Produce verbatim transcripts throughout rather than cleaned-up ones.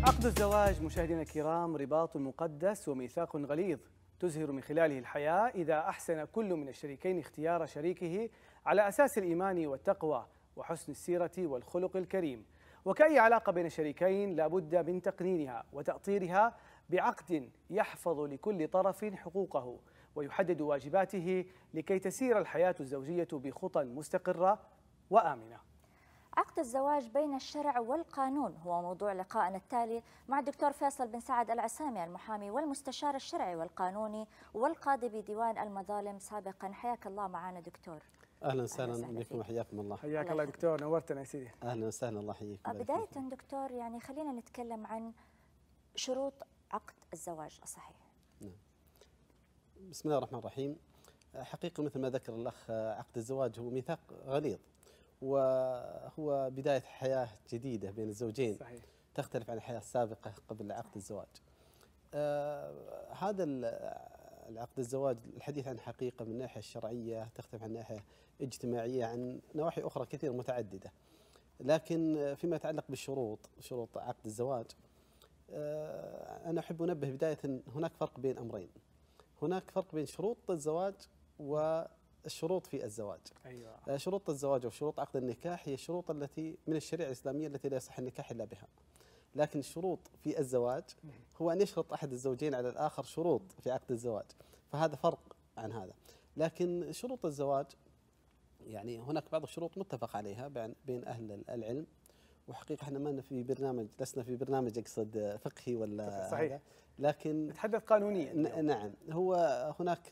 عقد الزواج مشاهدينا الكرام رباط مقدس وميثاق غليظ تزهر من خلاله الحياة إذا أحسن كل من الشريكين اختيار شريكه على أساس الإيمان والتقوى وحسن السيرة والخلق الكريم. وكأي علاقة بين شريكين لا بد من تقنينها وتأطيرها بعقد يحفظ لكل طرف حقوقه ويحدد واجباته لكي تسير الحياة الزوجية بخطى مستقرة وآمنة. عقد الزواج بين الشرع والقانون هو موضوع لقائنا التالي مع الدكتور فيصل بن سعد العسامي، المحامي والمستشار الشرعي والقانوني والقاضي بديوان المظالم سابقا. حياك الله معنا دكتور. اهلا وسهلا بكم وحياكم الله. حياك الله دكتور، نورتنا يا سيدي. اهلا وسهلا، الله يحييك. بداية دكتور، يعني خلينا نتكلم عن شروط عقد الزواج الصحيح. نعم. بسم الله الرحمن الرحيم. حقيقة مثل ما ذكر الأخ، عقد الزواج هو ميثاق غليظ وهو بداية حياة جديدة بين الزوجين. صحيح. تختلف عن الحياة السابقة قبل عقد الزواج. آه هذا العقد الزواج الحديث عن حقيقة من الناحية الشرعية تختلف عن الناحية اجتماعية عن نواحي أخرى كثير متعددة، لكن فيما يتعلق بالشروط، شروط عقد الزواج، آه أنا أحب أنبه بداية أن هناك فرق بين أمرين. هناك فرق بين شروط الزواج والشروط في الزواج. أيوة. شروط الزواج وشروط عقد النكاح هي الشروط التي من الشريعة الإسلامية التي لا يصح النكاح إلا بها. لكن الشروط في الزواج هو أن يشرط أحد الزوجين على الآخر شروط في عقد الزواج، فهذا فرق عن هذا. لكن شروط الزواج يعني هناك بعض الشروط متفق عليها بين أهل العلم، وحقيقة احنا ما في برنامج، لسنا في برنامج اقصد فقهي ولا صحيح هذا، لكن نتحدث قانونيا. نعم. هو هناك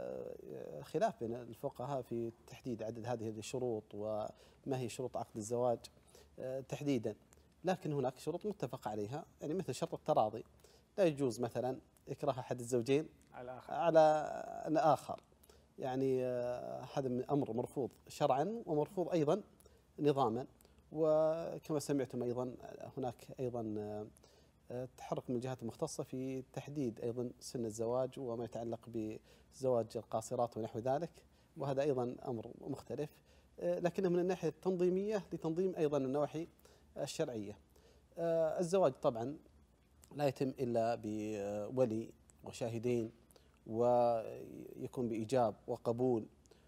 خلاف بين الفقهاء في تحديد عدد هذه الشروط وما هي شروط عقد الزواج تحديدا، لكن هناك شروط متفق عليها، يعني مثل شرط التراضي. لا يجوز مثلا إكراه أحد الزوجين على الآخر, على الآخر. يعني هذا أمر مرفوض شرعا ومرفوض أيضا نظاما. وكما سمعتم أيضا هناك أيضا تحرك من الجهات المختصة في تحديد أيضا سن الزواج وما يتعلق بزواج القاصرات ونحو ذلك، وهذا أيضا أمر مختلف، لكنه من الناحية التنظيمية لتنظيم أيضا النواحي الشرعية. الزواج طبعا لا يتم إلا بولي وشاهدين، ويكون بإيجاب وقبول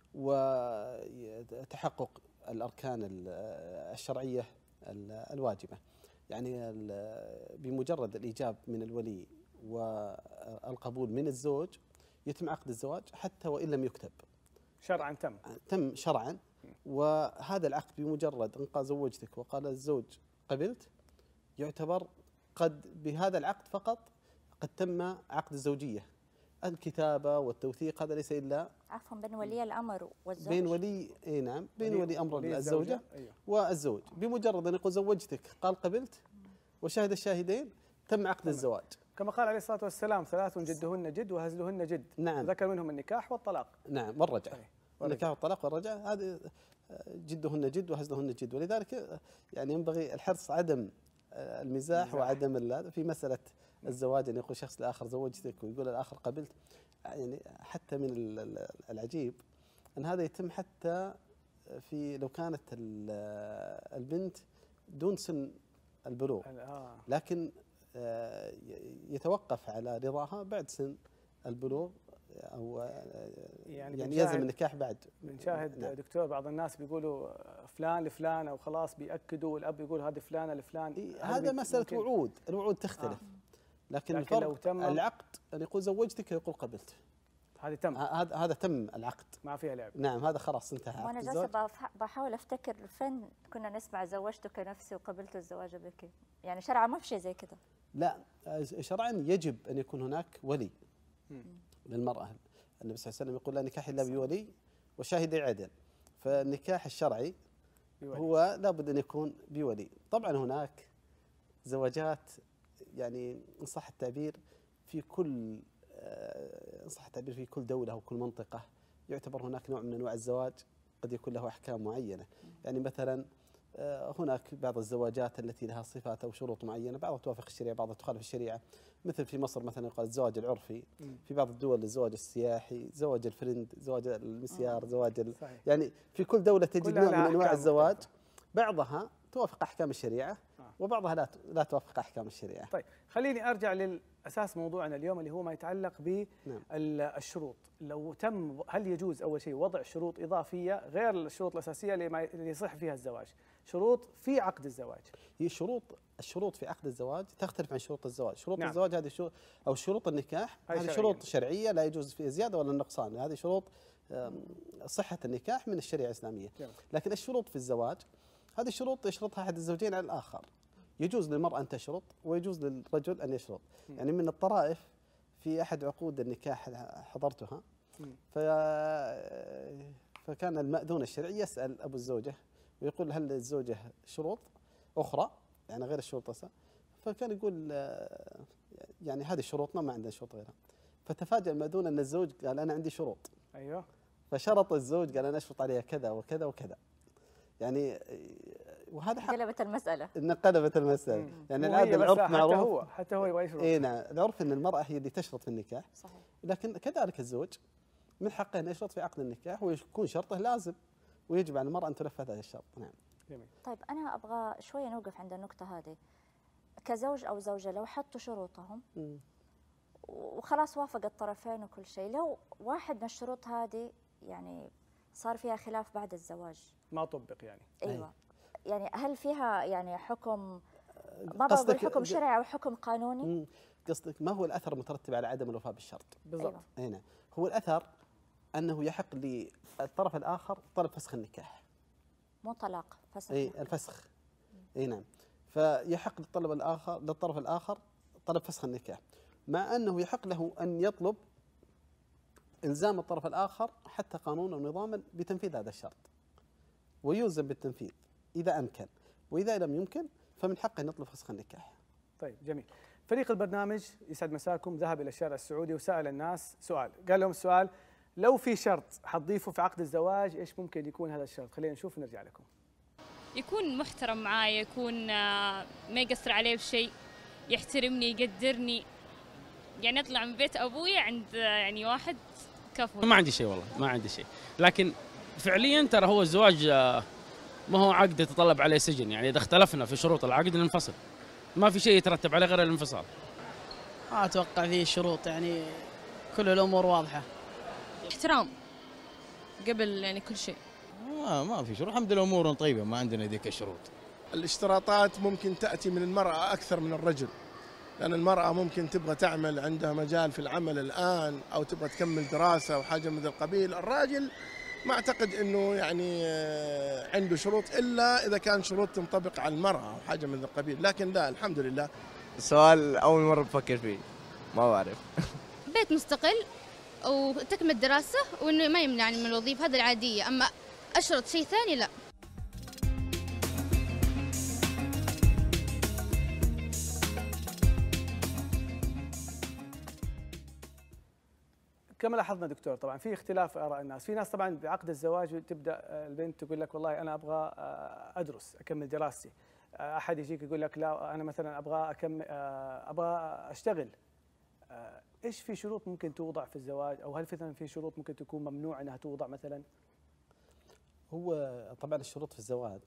وتحقق الأركان الشرعية الواجبة. يعني بمجرد الإيجاب من الولي والقبول من الزوج يتم عقد الزواج حتى وإن لم يكتب شرعا. تم تم شرعا. وهذا العقد بمجرد أن قال زوجتك وقال الزوج قبلت، يعتبر قد بهذا العقد فقط قد تم عقد الزوجية. الكتابة والتوثيق هذا ليس إلا عفوا بين ولي الأمر والزوج، بين ولي اي نعم بين ولي, ولي أمر ولي الزوجة. أيوه. والزوج. بمجرد أن يقول زوجتك قال قبلت وشهد الشاهدين تم عقد تمام. الزواج. كما قال عليه الصلاة والسلام: ثلاث جدهن جد وهزلهن جد. نعم. ذكر منهم النكاح والطلاق. نعم، والرجعة. النكاح والطلاق والرجعة هذه جدهن جد وهزلهن جد. ولذلك يعني ينبغي الحرص عدم المزاح مزاح. وعدم في مسألة الزواج أن يقول شخص لآخر زوجتك ويقول الآخر قبلت. يعني حتى من العجيب أن هذا يتم حتى في لو كانت البنت دون سن البلوغ، لكن يتوقف على رضاها بعد سن البلوغ، أو يعني, يعني يلزم النكاح بعد. بنشاهد نعم. دكتور بعض الناس بيقولوا فلان لفلان أو خلاص بيأكدوا، والأب يقول هذه فلانة لفلان. إيه هذا مسألة ممكن. وعود، الوعود تختلف. آه. لكن, لكن لو تم العقد أن يقول زوجتك يقول قبلت، هذا تم هذا هذا تم العقد ما فيها لعب. نعم، هذا خلاص انتهى. وانا جالسه بحاول افتكر فين كنا نسمع زوجتك نفسي وقبلت الزواج بك، يعني شرعا ما في شيء زي كذا. لا، شرعا يجب ان يكون هناك ولي للمراه. النبي صلى الله عليه وسلم يقول لا نكاح الا بولي وشاهدي عدل. فالنكاح الشرعي بولي. هو لابد ان يكون بولي. طبعا هناك زواجات يعني ان صح التعبير في كل إن صح التعبير في كل دولة وكل منطقة يعتبر هناك نوع من أنواع الزواج قد يكون له أحكام معينة. يعني مثلا هناك بعض الزواجات التي لها صفات أو شروط معينة، بعضها توافق الشريعة بعضها تخالف الشريعة. مثل في مصر مثلا يقال الزواج العرفي، في بعض الدول الزواج السياحي، زواج الفرند، زواج المسيار، زواج يعني في كل دولة تجد نوع من أنواع الزواج. بعضها توافق أحكام الشريعة وبعضها لا لا توافق احكام الشريعه. طيب خليني ارجع للاساس موضوعنا اليوم اللي هو ما يتعلق بالشروط. لو تم، هل يجوز اول شيء وضع شروط اضافيه غير الشروط الاساسيه اللي ما اللي يصح فيها الزواج، شروط في عقد الزواج؟ هي شروط الشروط في عقد الزواج تختلف عن شروط الزواج، شروط نعم. الزواج هذه شو او شروط النكاح هذه شروط شرعيه لا يجوز فيها زياده ولا نقصان، هذه شروط صحه النكاح من الشريعه الاسلاميه. نعم. لكن الشروط في الزواج هذه الشروط يشرطها احد الزوجين على الاخر. يجوز للمراه ان تشرط ويجوز للرجل ان يشرط. م. يعني من الطرائف في احد عقود النكاح حضرتها، ف فكان المأذون الشرعي يسأل ابو الزوجه ويقول هل للزوجه شروط اخرى يعني غير الشروط الأساسية؟ فكان يقول يعني هذه شروطنا ما عندنا شروط غيرها. فتفاجأ المأذون ان الزوج قال انا عندي شروط. ايوه. فشرط الزوج قال انا اشرط عليها كذا وكذا وكذا. يعني وهذا حق انقلبت المسألة. انقلبت المسألة. مم. يعني العادة العرف معروف. حتى هو حتى هو يبغى يشرط. اي نعم، العرف ان المرأة هي اللي تشرط في النكاح. صحيح. لكن كذلك الزوج من حقه ان يشرط في عقد النكاح ويكون شرطه لازم، ويجب على المرأة ان تنفذ هذا الشرط. نعم. جميل. طيب انا ابغى شوية نوقف عند النقطة هذه. كزوج او زوجة لو حطوا شروطهم مم. وخلاص وافق الطرفين وكل شيء، لو واحد من الشروط هذه يعني صار فيها خلاف بعد الزواج ما طبق يعني. ايوه أي. يعني هل فيها يعني حكم، ما بقول حكم شرعي او حكم قانوني؟ قصدك ما هو الاثر المترتب على عدم الوفاء بالشرط؟ بالضبط. أيوة. هنا هو الاثر انه يحق للطرف الاخر طلب فسخ النكاح. مو طلاق، فسخ. اي الفسخ. اي نعم. فيحق للطلب الاخر للطرف الاخر طلب فسخ النكاح، مع انه يحق له ان يطلب الزام الطرف الاخر حتى قانونا ونظاما بتنفيذ هذا الشرط، ويلزم بالتنفيذ اذا امكن، واذا لم يمكن فمن حقه ان يطلب فسخ النكاح. طيب جميل. فريق البرنامج يسعد مساكم ذهب الى الشارع السعودي وسال الناس سؤال، قال لهم السؤال لو في شرط حتضيفه في عقد الزواج ايش ممكن يكون هذا الشرط؟ خلينا نشوف ونرجع لكم. يكون محترم معايا، يكون ما يقصر عليه بشيء، يحترمني، يقدرني، يعني اطلع من بيت ابوي عند يعني واحد كفو. ما عندي شيء والله، ما عندي شيء، لكن فعليا ترى هو الزواج ما هو عقد يتطلب عليه سجن، يعني اذا اختلفنا في شروط العقد ننفصل، ما في شيء يترتب عليه غير الانفصال. ما اتوقع فيه شروط، يعني كل الامور واضحه. احترام قبل يعني كل شيء. ما ما في شروط، الحمد لله امورنا طيبه، ما عندنا ذيك الشروط. الاشتراطات ممكن تاتي من المراه اكثر من الرجل، لأن المرأة ممكن تبغى تعمل، عندها مجال في العمل الآن، أو تبغى تكمل دراسة أو حاجة من ذا القبيل. الراجل ما أعتقد أنه يعني عنده شروط إلا إذا كان شروط تنطبق على المرأة أو حاجة من ذا القبيل، لكن لا الحمد لله. السؤال أول مرة بفكر فيه، ما بعرف. بيت مستقل وتكمل دراسة وإنه ما يمنعني من الوظيفة، هذا العادية، أما أشرط شيء ثاني لا. كما لاحظنا دكتور طبعا في اختلاف اراء الناس، في ناس طبعا بعقد الزواج تبدا البنت تقول لك والله انا ابغى ادرس اكمل دراستي، احد يجيك يقول لك لا انا مثلا ابغى اكمل ابغى اشتغل. ايش في شروط ممكن توضع في الزواج، او هل مثلا في شروط ممكن تكون ممنوع انها توضع مثلا؟ هو طبعا الشروط في الزواج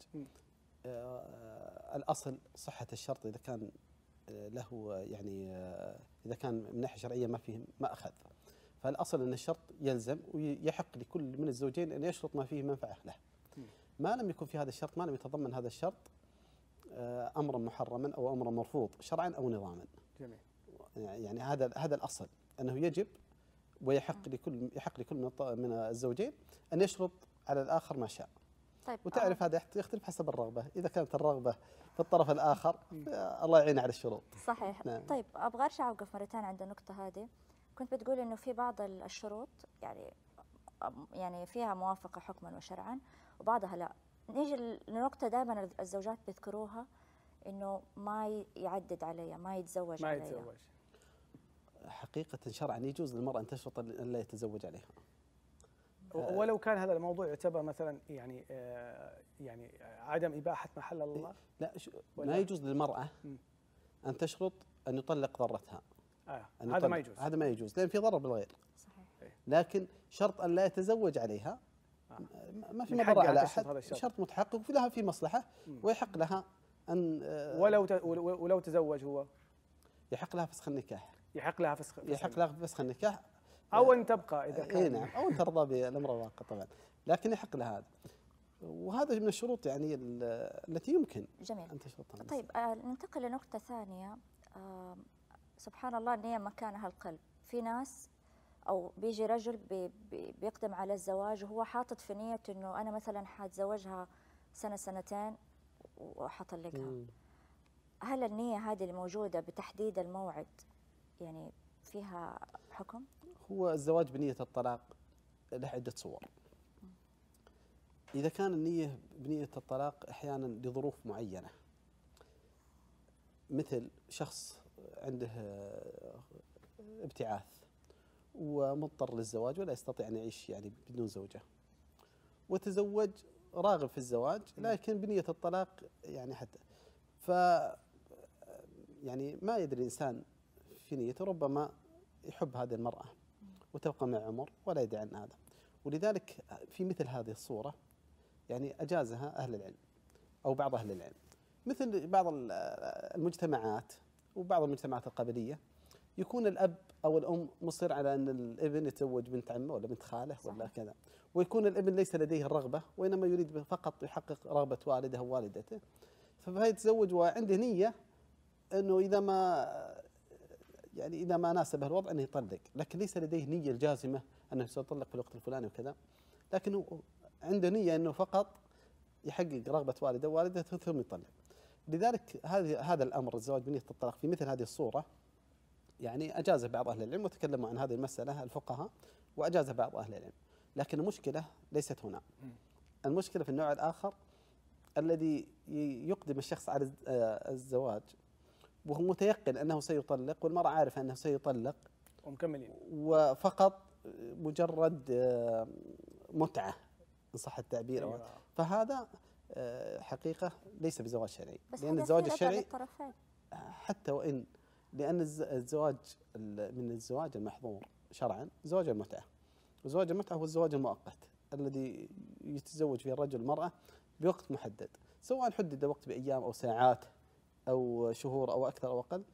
الاصل صحه الشرط اذا كان له يعني اذا كان من ناحيه شرعيه ما فيه ماخذ، فالاصل ان الشرط يلزم ويحق لكل من الزوجين ان يشرط ما فيه منفعه له. ما لم يكن في هذا الشرط، ما لم يتضمن هذا الشرط امرا محرما او امرا مرفوض شرعا او نظاما. جميل. يعني هذا هذا الاصل انه يجب ويحق لكل يحق لكل من الزوجين ان يشرط على الاخر ما شاء. طيب وتعرف آه. هذا يختلف حسب الرغبه، اذا كانت الرغبه في الطرف الاخر الله يعين على الشروط. صحيح. نعم. طيب ابغى ارجع اوقف مرتين عند النقطه هذه. كنت بتقول انه في بعض الشروط يعني يعني فيها موافقه حكما وشرعا وبعضها لا. نيجي لنقطه دائما الزوجات بيذكروها انه ما يعدد عليها، ما يتزوج ما عليها. يتزوج. حقيقه شرعا يجوز للمراه ان تشرط ان لا يتزوج عليها. ولو كان هذا الموضوع يعتبر مثلا يعني آه يعني عدم اباحه محل الله. لا ما يجوز للمراه ان تشرط ان يطلق ضرتها. آه. هذا ما يجوز. هذا ما يجوز لان في ضرر بالغير. صحيح. لكن شرط ان لا يتزوج عليها آه. ما في مضره على احد، شرط متحقق وفي لها في مصلحه مم. ويحق لها أن ولو ولو تزوج هو يحق لها فسخ النكاح. يحق لها فسخ يحق لها فسخ النكاح أو أن تبقى إذا كان. إيه نعم، أو أن ترضى بالأمر الواقع طبعا، لكن يحق لها هذا، وهذا من الشروط يعني التي يمكن جميل. أن تشرطها. طيب آه ننتقل لنقطة ثانية. آه سبحان الله، النية مكانها القلب. في ناس أو بيجي رجل بي بي بيقدم على الزواج وهو حاطط في نية إنه أنا مثلا حاتزوجها سنة سنتين وحطلقها. هل النية هذه الموجودة بتحديد الموعد يعني فيها حكم؟ هو الزواج بنية الطلاق له عدة صور. إذا كان النية بنية الطلاق أحيانا لظروف معينة، مثل شخص عنده ابتعاث ومضطر للزواج ولا يستطيع أن يعيش يعني بدون زوجة، وتزوج راغب في الزواج لكن بنية الطلاق يعني حتى ف يعني ما يدري الإنسان في نيته، ربما يحب هذه المرأة وتبقى مع عمر ولا يدري عن هذا، ولذلك في مثل هذه الصورة يعني أجازها أهل العلم أو بعض أهل العلم، مثل بعض المجتمعات وبعض المجتمعات القبلية يكون الأب أو الأم مصر على أن الابن يتزوج بنت عمه ولا بنت خاله ولا كذا، ويكون الابن ليس لديه الرغبة وإنما يريد فقط يحقق رغبة والده ووالدته، فيتزوج وعنده نية أنه إذا ما يعني إذا ما ناسبه الوضع أنه يطلق، لكن ليس لديه نية الجازمة أنه سيطلق في الوقت الفلاني وكذا، لكن عنده نية أنه فقط يحقق رغبة والده ووالدته ثم يطلق. لذلك هذا هذا الأمر الزواج بنية الطلاق في مثل هذه الصورة يعني أجازه بعض أهل العلم وتكلموا عن هذه المسألة الفقهاء وأجازه بعض أهل العلم، لكن المشكلة ليست هنا. المشكلة في النوع الآخر الذي يقدم الشخص على الزواج وهو متيقن أنه سيطلق والمرأة عارفة أنه سيطلق ومكملين، وفقط مجرد متعة إن صح التعبير. أيوة. فهذا حقيقة ليس بزواج شرعي، لأن الزواج الشرعي حتى وإن لأن الزواج من الزواج المحظور شرعا زواج المتعة، وزواج المتعة هو الزواج المؤقت الذي يتزوج فيه الرجل والمرأة بوقت محدد، سواء حدد وقت بأيام أو ساعات أو شهور أو أكثر أو أقل،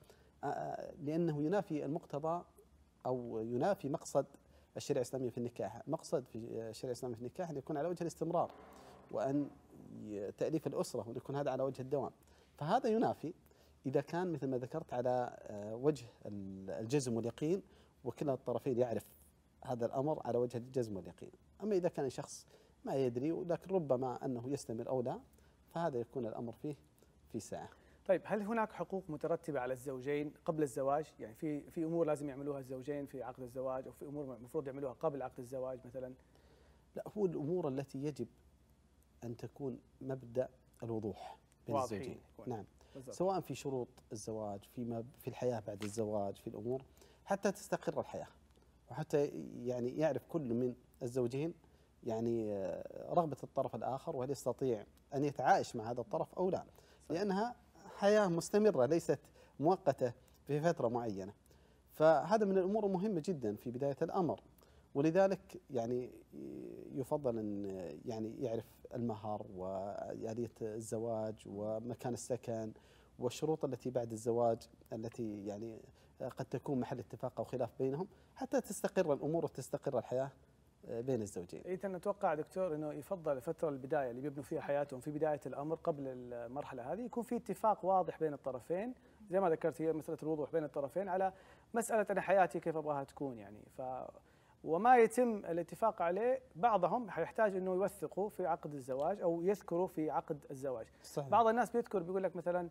لأنه ينافي المقتضى أو ينافي مقصد الشريعة الإسلامية في النكاح. مقصد في الشريعة الإسلامية في النكاح أن يكون على وجه الاستمرار وأن تأليف الأسرة وأن يكون هذا على وجه الدوام، فهذا ينافي إذا كان مثل ما ذكرت على وجه الجزم واليقين وكلا الطرفين يعرف هذا الأمر على وجه الجزم واليقين. أما إذا كان شخص ما يدري ولكن ربما أنه يستمر أو لا، فهذا يكون الأمر فيه في ساعة. طيب هل هناك حقوق مترتبة على الزوجين قبل الزواج؟ يعني في في أمور لازم يعملوها الزوجين في عقد الزواج أو في أمور المفروض يعملوها قبل عقد الزواج مثلا؟ لا، هو الأمور التي يجب أن تكون مبدأ الوضوح بين الزوجين. نعم، بالضبط. سواء في شروط الزواج فيما في الحياة بعد الزواج في الأمور حتى تستقر الحياة وحتى يعني يعرف كل من الزوجين يعني رغبة الطرف الآخر وهل يستطيع أن يتعايش مع هذا الطرف أو لا. صحيح. لأنها حياة مستمرة ليست مؤقتة في فترة معينة، فهذا من الأمور المهمة جدا في بداية الأمر، ولذلك يعني يفضل أن يعني يعرف المهر وآلية الزواج ومكان السكن والشروط التي بعد الزواج التي يعني قد تكون محل اتفاق أو خلاف بينهم حتى تستقر الأمور وتستقر الحياة بين الزوجين. إذا نتوقع دكتور أنه يفضل الفترة البداية اللي بيبنوا فيها حياتهم في بداية الأمر قبل المرحلة هذه يكون في اتفاق واضح بين الطرفين، زي ما ذكرت هي مسألة الوضوح بين الطرفين على مسألة أنا حياتي كيف أبغاها تكون يعني. ف وما يتم الاتفاق عليه بعضهم حيحتاج انه يوثقوا في عقد الزواج او يذكروا في عقد الزواج. صحيح. بعض الناس بيذكر بيقول لك مثلا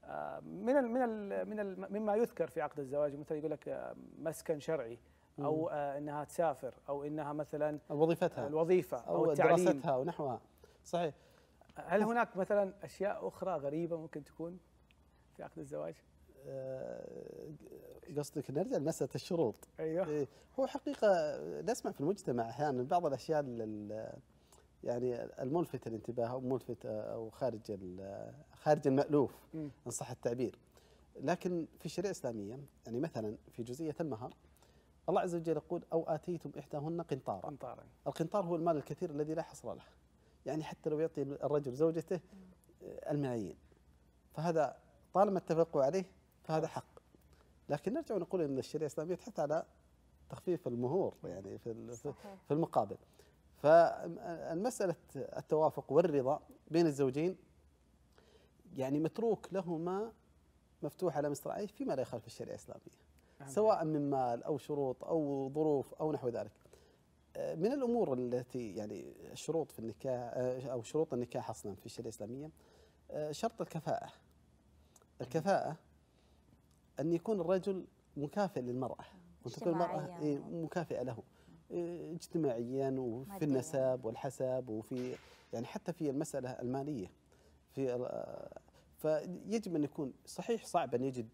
من ال من ال من ال مما يذكر في عقد الزواج مثلا يقول لك مسكن شرعي او انها تسافر او انها مثلا وظيفتها الوظيفه او, أو التعليم دراستها ونحوها. صحيح. هل هناك مثلا اشياء اخرى غريبه ممكن تكون في عقد الزواج؟ قصدك نرجع لمسألة الشروط. أيوه. هو حقيقة نسمع في المجتمع أحيانا بعض الأشياء يعني الملفت الانتباه أو ملفت أو خارج خارج المألوف إن صح التعبير، لكن في الشريعة الإسلامية يعني مثلا في جزئية المهر الله عز وجل يقول أو آتيتم إحداهن قنطارا. قنطارا. القنطار هو المال الكثير الذي لا حصر له، يعني حتى لو يعطي الرجل زوجته الملايين فهذا طالما اتفقوا عليه فهذا حق. لكن نرجع ونقول ان الشريعه الاسلاميه تحث على تخفيف المهور يعني في في المقابل. فالمساله التوافق والرضا بين الزوجين يعني متروك لهما مفتوح على مصراعيه فيما لا يخالف الشريعه الاسلاميه، سواء من مال او شروط او ظروف او نحو ذلك. من الامور التي يعني الشروط في النكاح او شروط النكاح اصلا في الشريعه الاسلاميه شرط الكفاءه. الكفاءه ان يكون الرجل مكافئ للمراه وتكون المراه مكافئه له اجتماعيا وفي النسب والحسب وفي يعني حتى في المساله الماليه. في فيجب ان يكون صحيح صعب ان يجد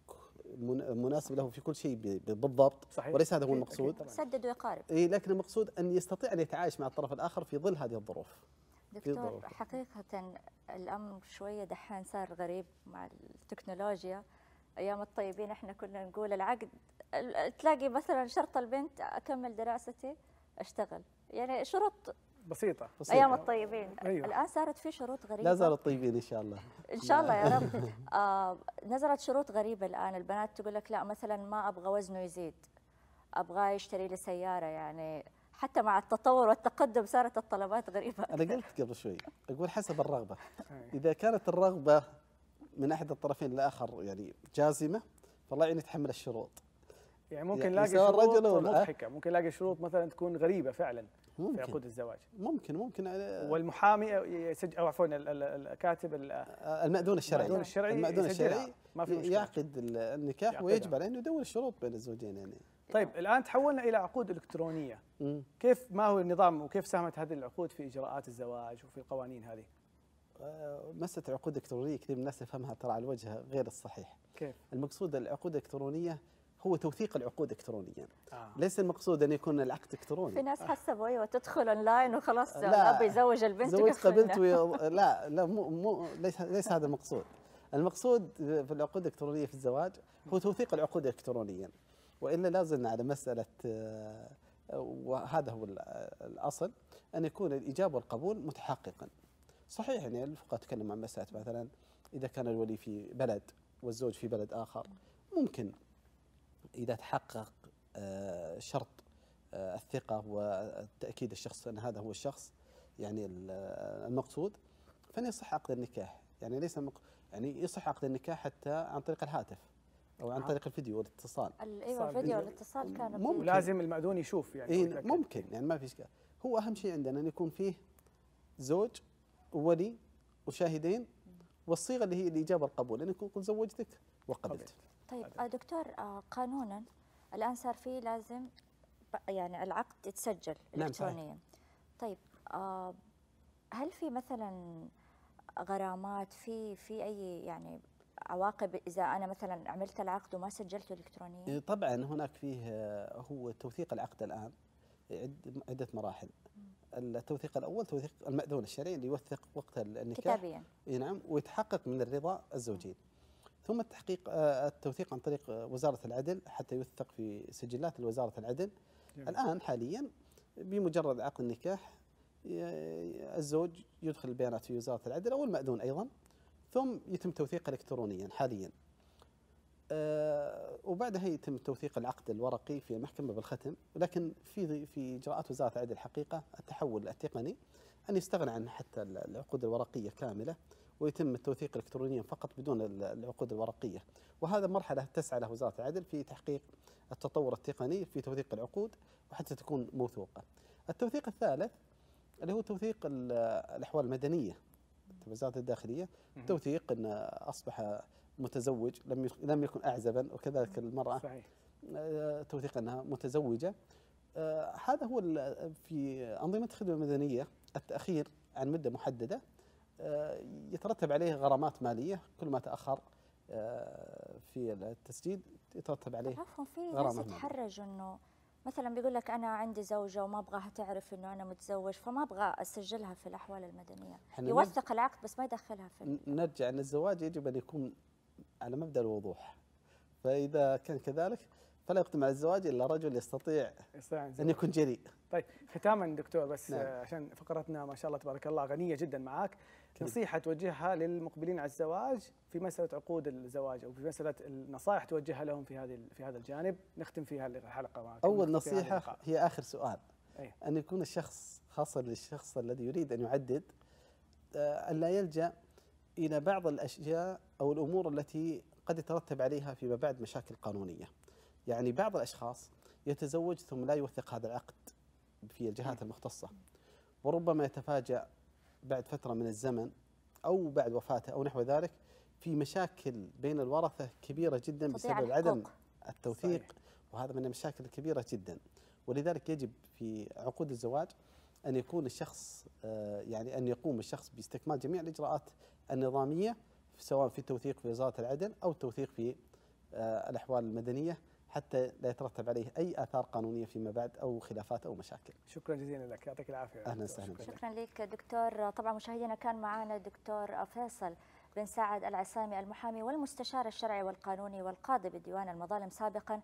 مناسب له في كل شيء بالضبط، صحيح. وليس هذا هو المقصود، سدد ويقارب. اي لكن المقصود ان يستطيع ان يتعايش مع الطرف الاخر في ظل هذه الظروف. دكتور حقيقه الامر شويه دحين صار غريب مع التكنولوجيا. ايام الطيبين احنا كنا نقول العقد تلاقي مثلا شرط البنت اكمل دراستي اشتغل، يعني شروط بسيطة. بسيطة ايام الطيبين. أيوة. الان صارت في شروط غريبة. لا زالوا طيبين ان شاء الله. ان شاء الله يا رب. آه نزلت شروط غريبة الان، البنات تقول لك لا مثلا ما ابغى وزنه يزيد، ابغى يشتري لي سيارة. يعني حتى مع التطور والتقدم صارت الطلبات غريبة أكثر. انا قلت قبل شوي اقول حسب الرغبة. اذا كانت الرغبة من احد الطرفين للاخر يعني جازمة فالله يعين يتحمل الشروط. يعني ممكن نلاقي يعني شروط مضحكة، ممكن نلاقي شروط مثلا تكون غريبة فعلا ممكن. في عقود الزواج ممكن ممكن والمحامي يسجل او عفوا الكاتب المأذون الشرعي المأذون الشرعي, المأذون الشرعي ما في مشكلة. يعقد النكاح ويجب عليه انه يدون الشروط بين الزوجين يعني. طيب الان تحولنا الى عقود الكترونيه، م. كيف ما هو النظام وكيف ساهمت هذه العقود في اجراءات الزواج وفي القوانين هذه؟ مسألة العقود الإلكترونية كثير من الناس يفهمها ترى على الوجه غير الصحيح. كيف؟ المقصود العقود الإلكترونية هو توثيق العقود إلكترونيا. آه. ليس المقصود أن يكون العقد إلكتروني. في ناس حسبوا أيوة تدخل أونلاين وخلاص الأب يزوج البنت زوج قبلت وي... لا لا مو مو ليس ليس هذا المقصود. المقصود في العقود الإلكترونية في الزواج هو توثيق العقود إلكترونيا، وإلا لا زلنا على مسألة وهذا هو الأصل أن يكون الإيجاب والقبول متحققا. صحيح يعني الفقهاء تكلم عن مسألة مثلا إذا كان الولي في بلد والزوج في بلد آخر ممكن إذا تحقق شرط الثقة والتأكيد الشخص أن هذا هو الشخص يعني المقصود فإن يصح عقد النكاح. يعني ليس مق... يعني يصح عقد النكاح حتى عن طريق الهاتف أو عن طريق الفيديو والاتصال. أيوة الفيديو والاتصال كان ولازم المأذون يشوف يعني. إيه ممكن يعني ما في إشكال. هو أهم شيء عندنا أن يكون فيه زوج وولي وشاهدين والصيغة اللي هي الإجابة القبول أن يكون قد زوجتك وقبلت. طيب دكتور قانونا الآن صار فيه لازم يعني العقد يتسجل إلكترونيا. نعم طيب هل في مثلا غرامات في في أي يعني عواقب إذا أنا مثلا عملت العقد وما سجلته إلكترونيا؟ طبعا هناك فيه هو توثيق العقد الآن عدة مراحل. التوثيق الأول توثيق المأذون الشرعي اللي يوثق وقت النكاح كتابيا. نعم ويتحقق من الرضا الزوجين. ثم التحقيق التوثيق عن طريق وزارة العدل حتى يوثق في سجلات وزارة العدل. جميل. الآن حاليا بمجرد عقد النكاح الزوج يدخل البيانات في وزارة العدل أو المأذون أيضا ثم يتم توثيقه إلكترونيا حاليا. أه وبعدها يتم توثيق العقد الورقي في المحكمة بالختم. لكن في في إجراءات وزارة العدل الحقيقة التحول التقني أن يستغنى عن حتى العقود الورقية كاملة ويتم التوثيق الإلكترونيا فقط بدون العقود الورقية. وهذا مرحلة تسعى له وزارة العدل في تحقيق التطور التقني في توثيق العقود وحتى تكون موثوقة. التوثيق الثالث اللي هو توثيق الأحوال المدنية وزارة الداخلية. توثيق أن أصبح متزوج لم لم يكن أعزبا وكذلك المرأة. صحيح. توثيق أنها متزوجة. هذا هو في أنظمة الخدمة المدنية التأخير عن مدة محددة يترتب عليه غرامات مالية. كل ما تأخر في التسجيل يترتب عليه عفوا في ناس يتحرج انه مثلا بيقول لك انا عندي زوجه وما ابغاها تعرف انه انا متزوج فما ابغى اسجلها في الاحوال المدنيه. يوثق العقد بس ما يدخلها في. نرجع ان الزواج يجب ان يكون على مبدا الوضوح. فاذا كان كذلك فلا يقدم على الزواج الا رجل يستطيع ان يكون جريء. طيب ختاما دكتور بس نعم. عشان فقرتنا ما شاء الله تبارك الله غنيه جدا معك، نصيحة توجهها للمقبلين على الزواج في مسألة عقود الزواج أو في مسألة النصائح توجهها لهم في هذه في هذا الجانب، نختم فيها الحلقة معك. أول نصيحة هي آخر سؤال، أي. أن يكون الشخص خاصة للشخص الذي يريد أن يعدد أن لا يلجأ إلى بعض الأشياء أو الأمور التي قد يترتب عليها فيما بعد مشاكل قانونية. يعني بعض الأشخاص يتزوج ثم لا يوثق هذا العقد في الجهات المختصة، وربما يتفاجأ بعد فترة من الزمن أو بعد وفاته أو نحو ذلك في مشاكل بين الورثة كبيرة جدا بسبب عدم التوثيق. صحيح. وهذا من المشاكل الكبيرة جدا، ولذلك يجب في عقود الزواج أن يكون الشخص يعني أن يقوم الشخص باستكمال جميع الإجراءات النظامية، سواء في التوثيق في وزارة العدل أو التوثيق في الأحوال المدنية، حتى لا يترتب عليه أي آثار قانونية فيما بعد أو خلافات أو مشاكل. شكرا جزيلا لك، يعطيك العافية. أهلا وسهلا. شكرا, شكرا لك دكتور. طبعا مشاهدينا كان معنا دكتور فيصل بن سعد العسامي المحامي والمستشار الشرعي والقانوني والقاضي بديوان المظالم سابقا.